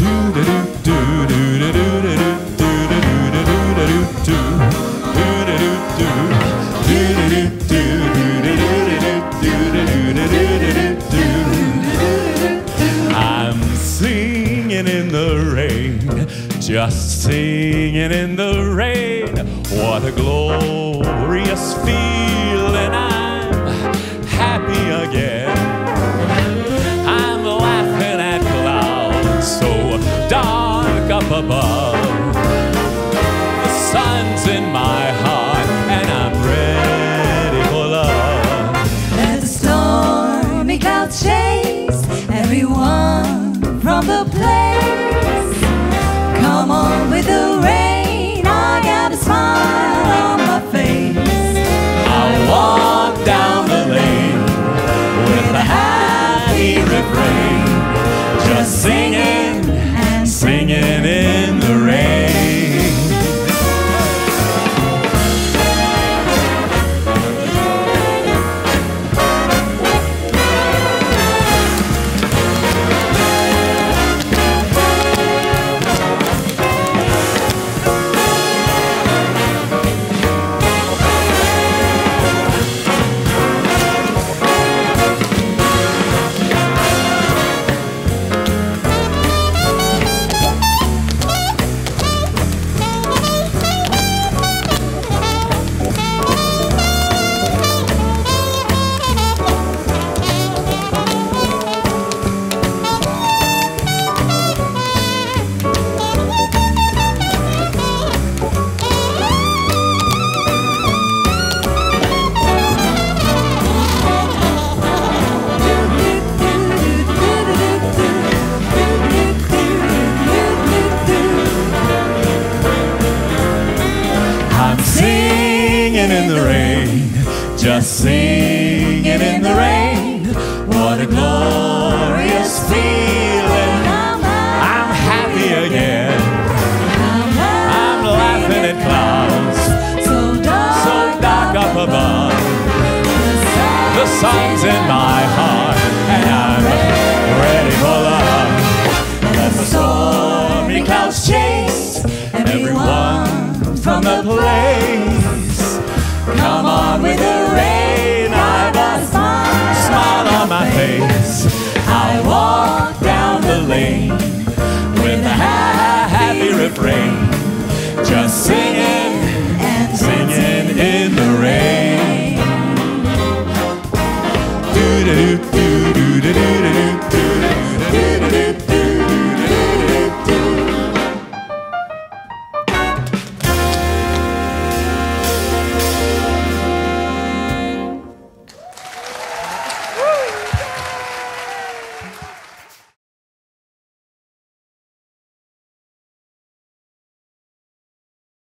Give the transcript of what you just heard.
I'm singing in the rain, just singing in the rain. What a glorious feeling, I'm happy again. I'm laughing at clouds so dark up above. The sun's in my heart and I'm ready for love. Let the stormy clouds chase everyone from the place. Come on with the rain, I got a smile on my face. I walk down the lane with a happy refrain, just singing and singing in the rain. Just singing in the rain, what a glorious feeling. I'm happy again. I'm laughing at clouds so dark up above. The sun's in my heart and I'm ready for love. Let the stormy clouds chase everyone from the place. Come on with the rain, I've a smile on my face. I walk down the lane with a happy refrain, just singing